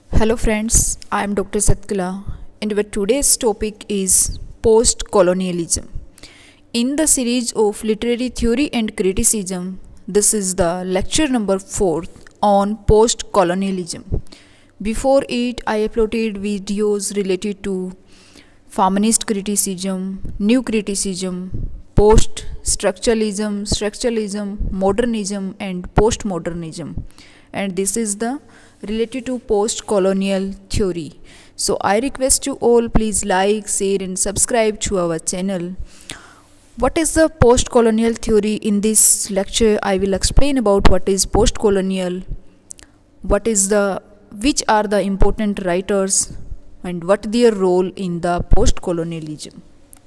Hello friends, I am Dr. Satkala and our today's topic is post-colonialism. In the series of literary theory and criticism, this is the lecture number 4 on post-colonialism. Before it, I uploaded videos related to feminist criticism, new criticism, structuralism, modernism and postmodernism. And this is the related to post-colonial theory. So I request you all please like, share and subscribe to our channel. What is the post-colonial theory? In this lecture I will explain about what is post-colonial, which are the important writers and what their role in the post-colonialism.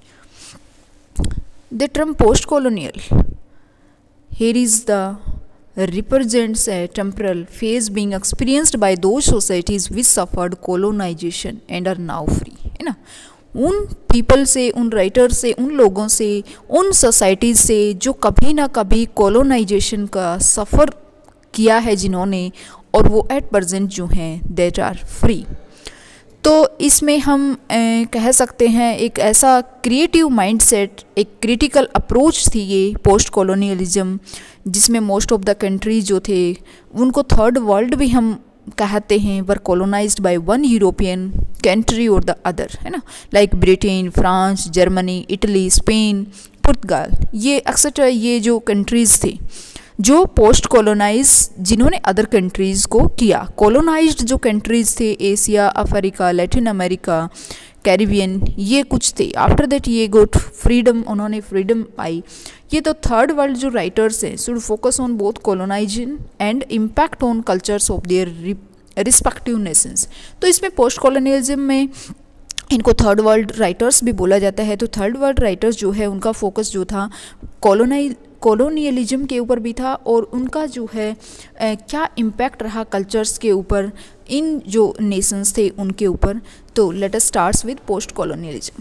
The term post-colonial here is the represents a temporal phase being experienced by those societies which suffered colonization and are now free, है ना. उन people से, उन writer से, उन लोगों से, उन सोसाइटीज़ से जो कभी ना कभी कॉलोनाइजेशन का सफ़र किया है जिन्होंने, और वो एट प्रेजेंट जो हैं दैट आर फ्री. तो इसमें हम कह सकते हैं एक ऐसा क्रिएटिव माइंडसेट, एक क्रिटिकल अप्रोच थी ये पोस्ट कॉलोनियलिज्म, जिसमें मोस्ट ऑफ द कंट्रीज जो थे उनको थर्ड वर्ल्ड भी हम कहते हैं, were colonized by one European country और द अदर, है ना, like Britain, France, Germany, Italy, Spain, Portugal, ये एक्सेट्रा, ये जो कंट्रीज़ थे जो पोस्ट कॉलोनाइज, जिन्होंने अदर कंट्रीज़ को किया. कॉलोनाइज्ड जो कंट्रीज़ थे Asia, Africa, Latin America, Caribbean, ये कुछ थे. आफ्टर दैट ये गोट फ्रीडम, उन्होंने फ्रीडम पाई. ये तो थर्ड वर्ल्ड जो राइटर्स हैं should focus on both colonization and impact on cultures of their respective nations. तो इसमें पोस्ट कॉलोनियलिज्म में इनको थर्ड वर्ल्ड राइटर्स भी बोला जाता है. तो थर्ड वर्ल्ड राइटर्स जो है उनका फोकस जो था कॉलोनियलिज्म के ऊपर भी था, और उनका जो है क्या इम्पैक्ट रहा कल्चर्स के ऊपर, इन जो नेशंस थे उनके ऊपर. तो let us starts with post colonialism.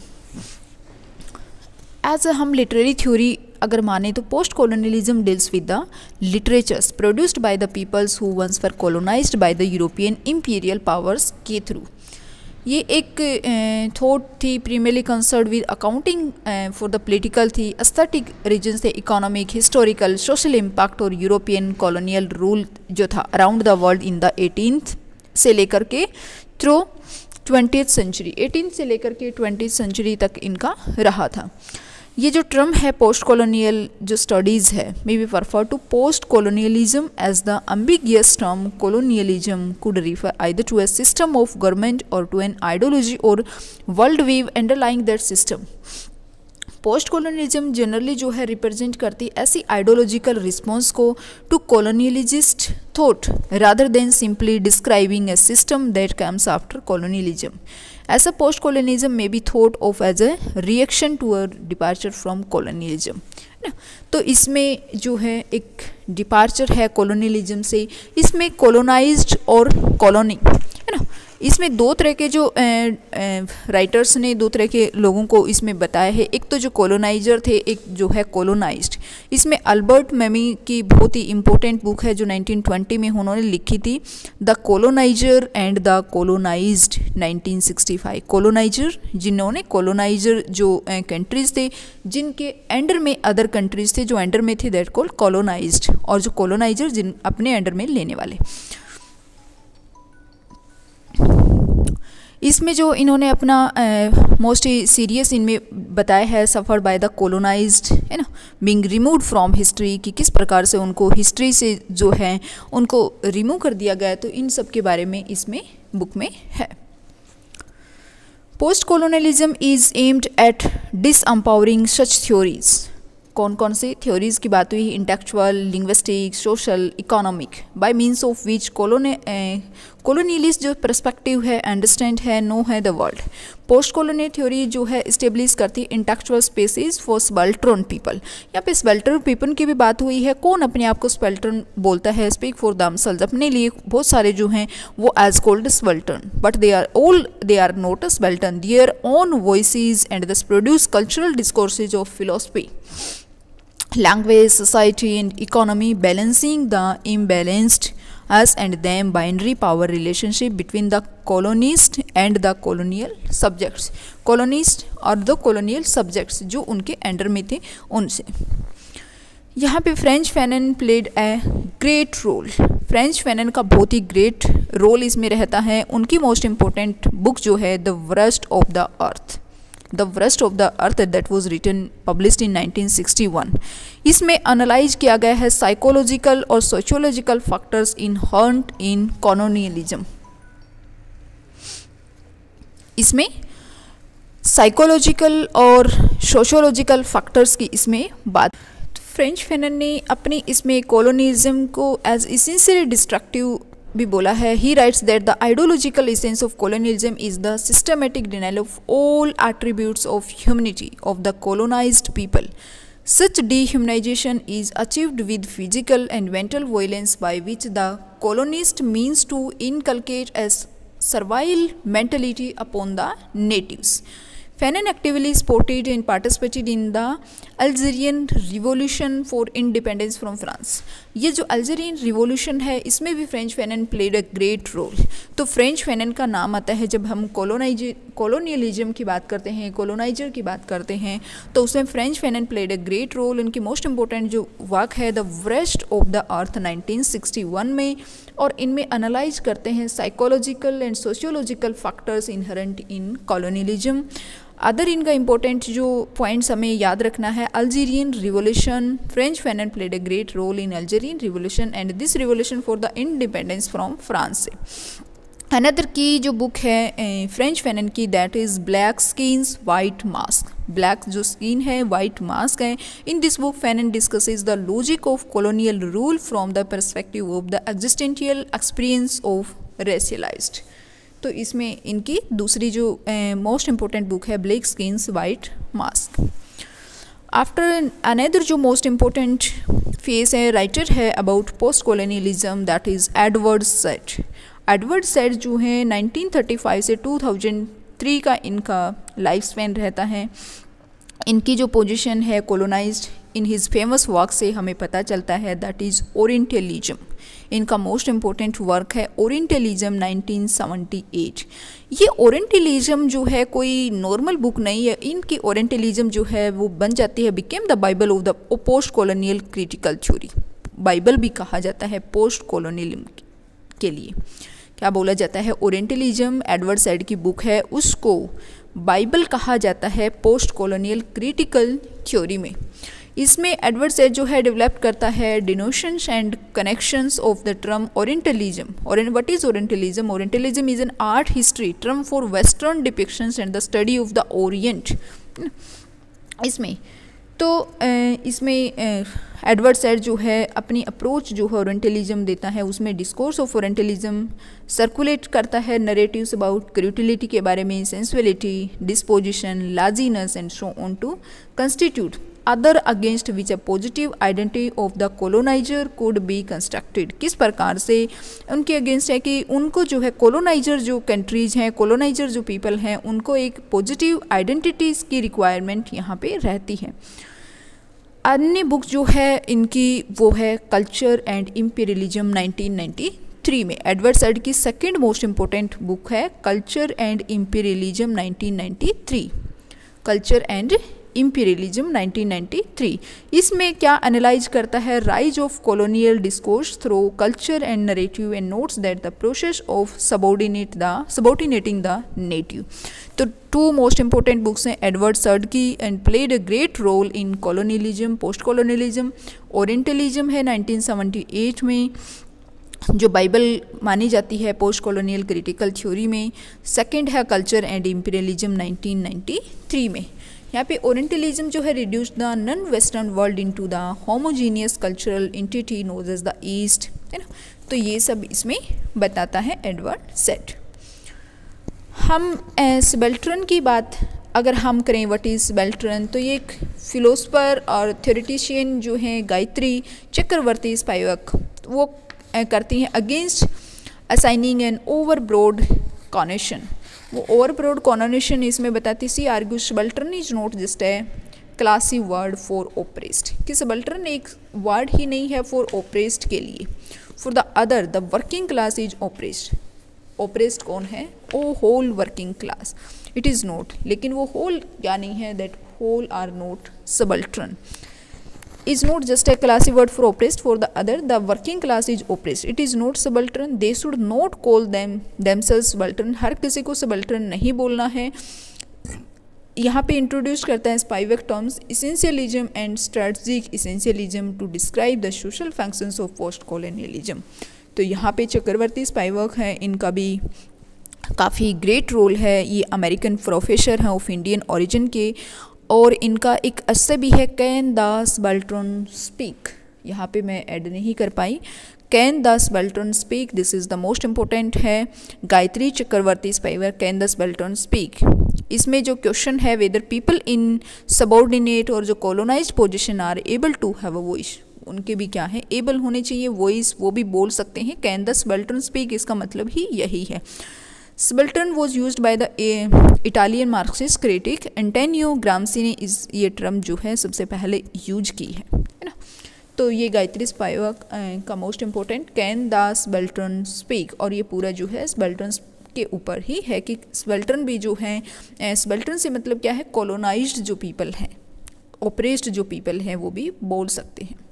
As हम लिटरेरी थ्योरी अगर माने तो post colonialism deals with the literatures produced by the peoples who once were colonized by the European imperial powers के थ्रू. ये एक थॉट थी primarily concern with accounting for the political थी, aesthetic reasons थे, economic, historical, social impact और European colonial rule जो था around the world in the 18th से लेकर के थ्रू 20th सेंचुरी, 18th से लेकर के 20th सेंचुरी तक इनका रहा था. ये जो टर्म है पोस्ट कॉलोनियल जो स्टडीज़ है may be refer to post colonialism as the ambiguous term. Colonialism could refer either to a system of government और टू एन आइडियोलॉजी और world view underlying that system. Post colonialism generally जो है represent करती ऐसी ideological response को to colonialist thought rather than simply describing a system that comes after colonialism. ऐसा post colonialism may be thought of as a reaction to a departure from colonialism, है ना. तो इसमें जो है एक डिपार्चर है कॉलोनियलिज्म से. इसमें कॉलोनाइज्ड और कॉलोनी, है ना, इसमें दो तरह के जो राइटर्स ने दो तरह के लोगों को इसमें बताया है. एक तो जो कॉलोनाइजर थे, एक जो है कॉलोनाइज्ड. इसमें अल्बर्ट मेमी की बहुत ही इंपॉर्टेंट बुक है जो 1920 में उन्होंने लिखी थी, the coloniser and the colonized 1965. Colonizer जिन्होंने कॉलोनाइजर जो कंट्रीज थे जिनके अंडर में अदर कंट्रीज थे जो अंडर में थे दैट कॉल्ड कॉलोनाइज्ड, और जो कॉलोनाइजर जिन अपने अंडर में लेने वाले. इसमें जो इन्होंने अपना मोस्टली सीरियस इनमें बताया है सफ़र बाय द कॉलोनाइज्ड, है ना, बीइंग रिमूव्ड फ्रॉम हिस्ट्री, कि किस प्रकार से उनको हिस्ट्री से जो है उनको रिमूव कर दिया गया. तो इन सब के बारे में इसमें बुक में है. Post colonialism is aimed at disempowering such theories. कौन कौन सी थ्योरीज की बात हुई? Intellectual, linguistic, social, economic, by means of which colonialist जो पर्सपेक्टिव है, अंडरस्टैंड है, नो है the world. Post colonial theory जो है इस्टेब्लिश करती intellectual spaces for subaltern people. यहाँ पे सबाल्टर्न पीपल की भी बात हुई है. कौन अपने आप को सबाल्टर्न बोलता है? स्पीक फॉर दमसेल्व्स, अपने लिए बहुत सारे जो हैं वो as called subaltern, but they are not a subaltern. Their own voices and this produce cultural discourses of philosophy, language, society and economy, balancing the imbalanced us and them binary power relationship between the colonist and the colonial subjects, colonist और the colonial subjects जो उनके under में थे उनसे। यहाँ पे Frantz Fanon played a great role, Frantz Fanon का बहुत ही ग्रेट रोल इसमें रहता है। उनकी मोस्ट इम्पोर्टेंट बुक जो है the worst of the earth, the worst of the earth that was written published in 1961। इसमें एनालाइज किया गया है साइकोलॉजिकल और sociological factors inherent in colonialism. इसमें साइकोलॉजिकल और सोशियोलॉजिकल फैक्टर्स की इसमें बात। फ्रेंच फैनन ने अपनी इसमें कॉलोनियलिज्म को एज इसेंशियली डिस्ट्रक्टिव भी बोला है। He writes that the ideological essence of colonialism is the systematic denial of all attributes of humanity of the colonized people. Such dehumanization is achieved with physical and mental violence by which the colonist means to inculcate a servile mentality upon the natives. Fanon actively supported and participated in the Algerian Revolution for Independence from France. ये जो Algerian revolution है इसमें भी Frantz Fanon played a great role. तो Frantz Fanon का नाम आता है जब हम कॉलोनियलिज्म की बात करते हैं, कॉलोनाइजर की बात करते हैं, तो उसमें Frantz Fanon played a great role. उनकी मोस्ट इंपॉर्टेंट जो वर्क है the worst of the earth 1961 में, और इनमें एनालाइज करते हैं psychological and sociological factors inherent in colonialism. Other इनका इंपॉर्टेंट जो पॉइंट्स हमें याद रखना है, Algerian revolution, Frantz Fanon played a great role in Algerian revolution and this revolution for the independence from France से। अनदर की जो बुक है फ्रेंच फैनन की that is black skins white mask, black जो स्किन है white mask है। In this book Fanon discusses the logic of colonial rule from the perspective of the existential experience of racialized. तो इसमें इनकी दूसरी जो most important book है black skins white mask. After another जो most important face है writer है about post colonialism that is Edward Said. Edward Said जो है 1935 से 2003 का इनका लाइफ स्पैन रहता है। इनकी जो पोजीशन है colonised in his famous work से हमें पता चलता है दैट इज़ ओरिएंटलिज्म। इनका मोस्ट इम्पोर्टेंट वर्क है ओरिएंटलिज्म 1978। ये ओरिएंटलिज्म जो है कोई नॉर्मल बुक नहीं है। इनकी ओरिएंटलिज्म जो है वो बन जाती है became the Bible of the post colonial critical theory. Bible भी कहा जाता है पोस्ट कॉलोनियलिज्म के लिए। क्या बोला जाता है? ओरिएंटलिज्म एडवर्ड सैड की बुक है, उसको बाइबल कहा जाता है पोस्ट कॉलोनियल क्रिटिकल थ्योरी में। इसमें एडवर्ड सैड जो है डेवलप करता है denotations and connections of the term Orientalism. और what is Orientalism? Orientalism is an art history term for western depictions and the study of the Orient. इसमें Edward Said जो है अपनी अप्रोच जो है ओरिएंटलिज्म देता है, उसमें डिस्कोर्स ऑफ ओरिएंटलिज्म सर्कुलेट करता है नरेटिव्स अबाउट क्रूटिलिटी के बारे में, sensuality, disposition, laziness and so on to constitute other against which a positive identity of the coloniser could be constructed. किस प्रकार से उनके अगेंस्ट है कि उनको जो है कोलोनाइजर जो कंट्रीज हैं, कोलोनाइजर जो पीपल हैं, उनको एक पॉजिटिव आइडेंटिटीज़ की रिक्वायरमेंट यहाँ पे रहती है। अन्य बुक जो है इनकी वो है कल्चर एंड इम्पीरियलिज्म 1993 में। एडवर्ड सैड की सेकंड मोस्ट इम्पोर्टेंट बुक है culture and imperialism 1993। Culture and imperialism 1993। इसमें क्या एनालाइज करता है? Rise of colonial discourse through culture and narrative and notes that the process of subordinating the native. तो two most important books हैं Edward Said की and played a great role in colonialism, post colonialism. Orientalism है 1978 में जो Bible मानी जाती है post colonial critical theory में। सेकंड है कल्चर एंड इम्पीरियलिज्म 1993 में। यहाँ पे ओरिएंटलिज्म जो है reduce the non western world into the homogeneous cultural entity known as the East, है ना। तो ये सब इसमें बताता है एडवर्ड सैड। हम सबल्टरन की बात अगर हम करें, व्हाट इज सबल्टरन, तो ये एक फिलोसफर और थ्योरेटिशियन जो हैं गायत्री चक्रवर्ती स्पाइवक, वो करती हैं against assigning an over broad connotation. वो ओवर ब्रॉड कॉनोनेशन इसमें बताती she argue subaltern is not just a classy word for oppressed, कि सबल्टरन एक वर्ड ही नहीं है फॉर ओप्रेस्ड के लिए। For the other the working class is oppressed. Oppressed कौन है? Oh whole working class. It is not, लेकिन वो होल क्या नहीं है, that whole are not subaltern. is not just a classy word for oppressed. For the other, the working class is oppressed. It is not subaltern. They should not call themselves subaltern. हर किसी को subaltern नहीं बोलना है। यहाँ पे introduce करता है Spivak terms essentialism and strategic essentialism to describe the social functions of post colonialism। तो यहाँ पे चक्रवर्ती स्पाइवेक है, इनका भी काफ़ी ग्रेट रोल है। ये अमेरिकन प्रोफेसर हैं ऑफ इंडियन ओरिजिन के, और इनका एक अस्से भी है कैन द सबाल्टर्न स्पीक। यहाँ पे मैं ऐड नहीं कर पाई। Can the subaltern speak, this is the most important है। Gayatri Chakravorty Spivak, can the subaltern speak. इसमें जो क्वेश्चन है वेदर पीपल इन सबऑर्डिनेट और जो colonised position are able to have a voice, उनके भी क्या है, एबल होने चाहिए वॉइस, वो भी बोल सकते हैं। कैन द सबाल्टर्न स्पीक, इसका मतलब ही यही है। Subaltern was used by the Italian Marxist critic Antonio Gramsci ने ये टर्म जो है सबसे पहले यूज की है ना। तो ये गायत्री स्पाइवेक का most important can the subaltern speak, और ये पूरा जो है सबाल्टर्न के ऊपर ही है कि सबाल्टर्न भी जो है, सबाल्टर्न से मतलब क्या है, कॉलोनाइज्ड जो पीपल हैं, ऑपरेस्ड जो पीपल हैं, वो भी बोल सकते हैं।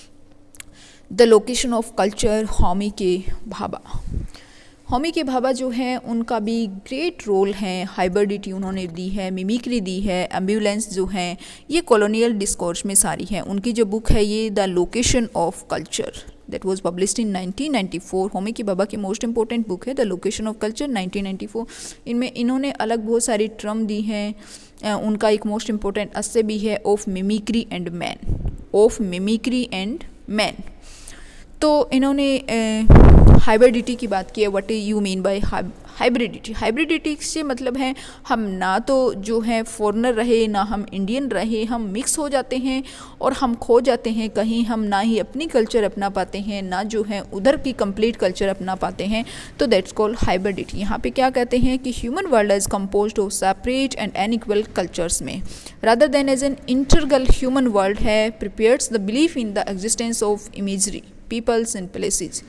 The location of culture, Homi K Bhabha. Homi K Bhabha जो हैं उनका भी ग्रेट रोल है। हाइब्रिडिटी उन्होंने दी है, मिमिक्री दी है, एम्बुलेंस जो हैं, ये कॉलोनियल डिस्कोर्स में सारी है। उनकी जो बुक है ये the location of culture, that was published in 1994। Homi K Bhabha की मोस्ट इंपॉर्टेंट बुक है द लोकेशन ऑफ कल्चर 1994। इनमें इन्होंने अलग बहुत सारी टर्म दी हैं। उनका एक मोस्ट इंपॉर्टेंट अस्से भी है of mimicry and man, of mimicry and man. तो इन्होंने हाइब्रिडिटी की बात की है। What you mean by hybridity? Hybridity से मतलब है हम ना तो जो है फॉरेनर रहे, ना हम इंडियन रहे, हम मिक्स हो जाते हैं और हम खो जाते हैं कहीं, हम ना ही अपनी कल्चर अपना पाते हैं, ना जो है उधर की कंप्लीट कल्चर अपना पाते हैं। तो दैट्स कॉल्ड हाइब्रिडिटी। यहाँ पे क्या कहते हैं कि human world is composed of separate and unequal cultures में rather than as an integral human world है prepares the belief in the existence of imagery peoples and places.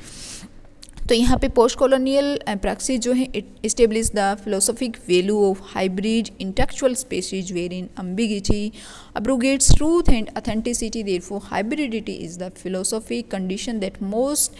तो यहाँ पे पोस्ट कॉलोनियल प्रैक्टिस जो है it establish the philosophic value of hybrid intellectual species where in ambiguity abrogates truth and authenticity. Therefore hybridity is the philosophic condition that most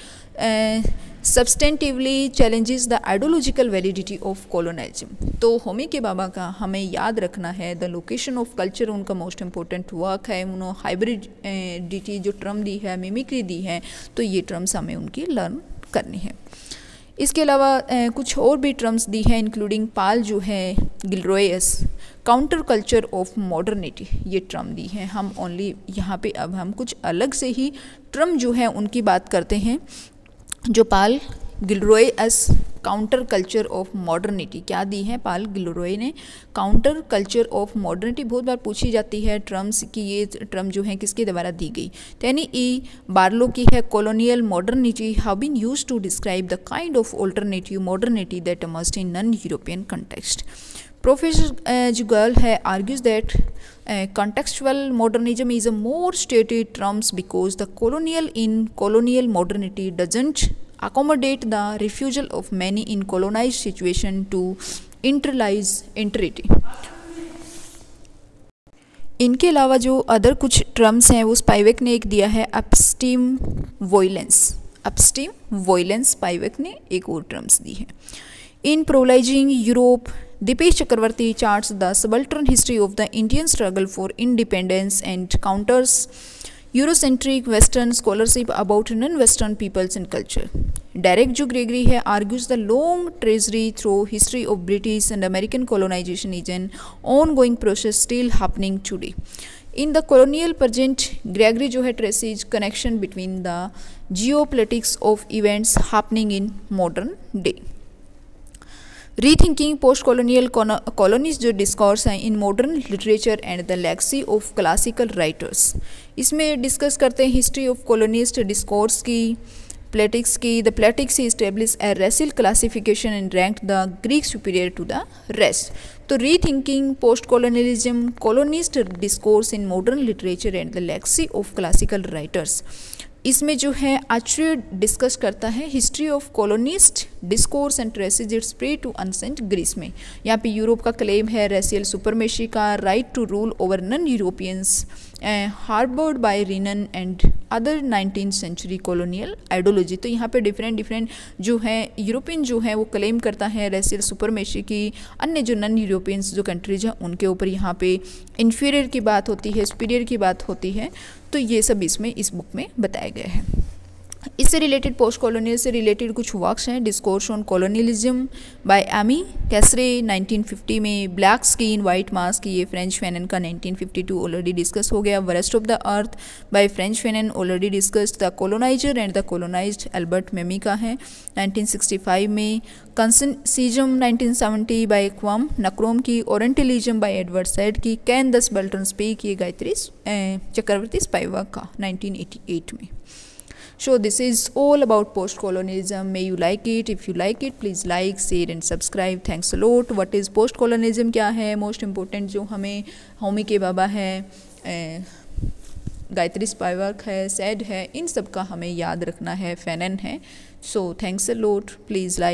substantively challenges the ideological validity of colonialism. तो होमी के बाबा का हमें याद रखना है। The location of culture उनका most important work है। उन्होंने हाइब्रिडिटी जो टर्म दी है, मिमिक्री दी है, तो ये टर्म्स हमें उनकी लर्न करनी है। इसके अलावा कुछ और भी टर्म्स दी है इंक्लूडिंग पाल जो है Gilroy's counter culture of modernity, ये टर्म दी है। हम ओनली यहाँ पे अब हम कुछ अलग से ही टर्म जो है उनकी बात करते हैं। जो Paul Gilroy's counter culture of modernity क्या दी है पाल गिलरोय ने? काउंटर कल्चर ऑफ मॉडर्निटी बहुत बार पूछी जाती है टर्म्स की, ये टर्म जो है किसके द्वारा दी गई? यानी ई बार्लो की है। Colonial modernity have been used to describe the kind of alternative modernity that emerged in non European context. Professor जुगल है argues that contextual modernism is a more stated terms because the colonial modernity doesn't accommodate the refusal of many in colonized situation to internalize entity. इनके अलावा जो other कुछ terms हैं वो स्पाइवेक ने एक दिया है अपस्टीम वॉयलेंस। अपस्टीम वॉयलेंस स्पाइवेक ने एक और टर्म्स दी है। In provincialising Europe Dipesh Chakravarti charts the subaltern history of the Indian struggle for independence and counters Eurocentric Western scholarship about non-Western peoples and culture. Derek Ju Gregory है argues the long tracery through history of British and American colonization is an ongoing process still happening today. In the colonial present, Gregory जो है traces connection between the geopolitics of events happening in modern day. Rethinking post colonial colonies जो discourse हैं in modern literature and the legacy of classical writers, इसमें discuss करते हैं history of colonist discourse की, Platonics की। The Platonics establish a racial classification and rank the Greek superior to the rest. तो rethinking post colonialism colonist discourse in modern literature and the legacy of classical writers. इसमें जो है आर्चरी discuss करता है history of colonist discourse and traces its prey to ancient Greece में। यहाँ पे यूरोप का क्लेम है रेशियल सुपरमेशी का, right to rule over non Europeans harboured by Renan and other 19th century colonial ideology. तो यहाँ पे डिफरेंट जो है यूरोपियन जो है वो क्लेम करता है रेशियल सुपरमेशी की, अन्य जो नन यूरोपियंस जो कंट्रीज हैं उनके ऊपर यहाँ पे इन्फीरियर की बात होती है, सुपीरियर की बात होती है। तो ये सब इसमें इस बुक में बताए गए हैं। इससे रिलेटेड पोस्ट कॉलोनियल से रिलेटेड कुछ वर्क्स हैं। Discourse on colonialism by Aimé Césaire 1950 में, ब्लैक स्किन वाइट मास्क ये फ्रेंच फैनन का 1952 ऑलरेडी डिस्कस हो गया। Wretched of the earth by Frantz Fanon already discussed. The coloniser and the colonised Albert Memmi का है 1965 में। कंसेसिज्म 1970 bye Kwame Nkrumah की। Orientalism by Edward Said की। Can the subaltern speak ये गायत्री चक्रवर्ती स्पाइवाक का 1988 में। So this is all about post-colonialism. May you like it. If you like it, please like, share and subscribe. Thanks a lot. What is post-colonialism क्या है? Most important जो हमें होमी के बाबा है, गायत्री स्पाइवाक है, सैड है, इन सब का हमें याद रखना है, फैनन है। So thanks a lot. Please like.